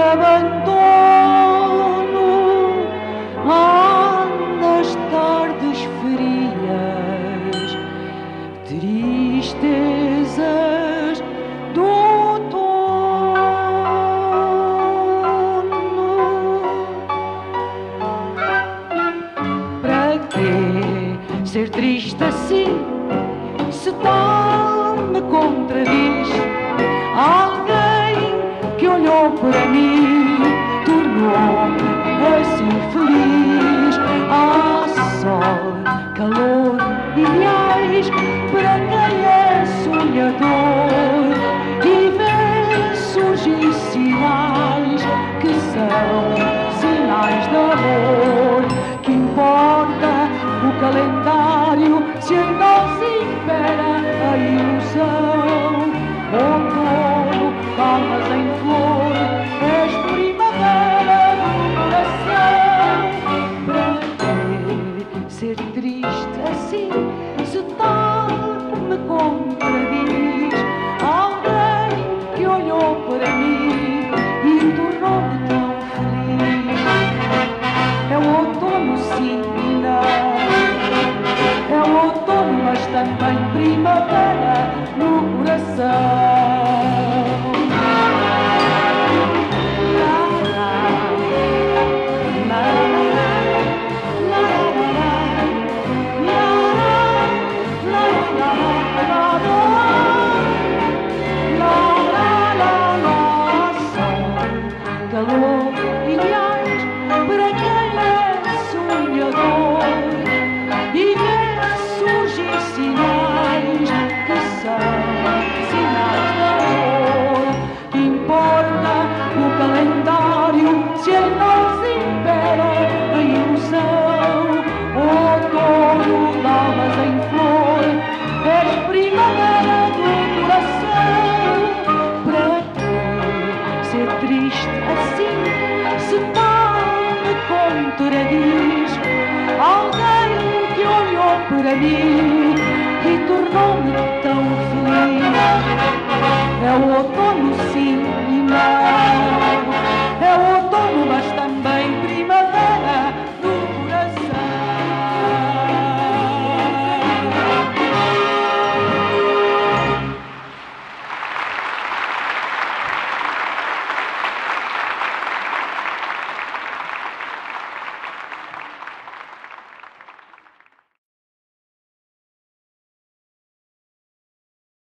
abandono, nas tardes frias, tristezas do outono. Para quê ser triste assim, se tal me contradiz? Alguém que olhou para mim tornou-me assim feliz. Há sol, calor, ideais para quem é sonhador e vê surgir sinais que são sinais de amor. Que importa o calendário se em nós impera a ilusão? Outono, palmas em flor, és primavera do coração. Para quê ser triste assim, se tal me contradiz? Alguém que olhou para mim e tornou-me tão feliz. É o outono sim e não, é o outono mas também primavera no coração. Calor, ideais para quem é sonhador e vê surgir sinais que são sinais de amor. Que importa o calendário se em nós impera a ilusão? Outono, almas em flor, és primavera do coração. Para quê ser triste assim, se tal me contradiz? Alguém que olhou para mim e tornou-me tão feliz. É o outono sim e não,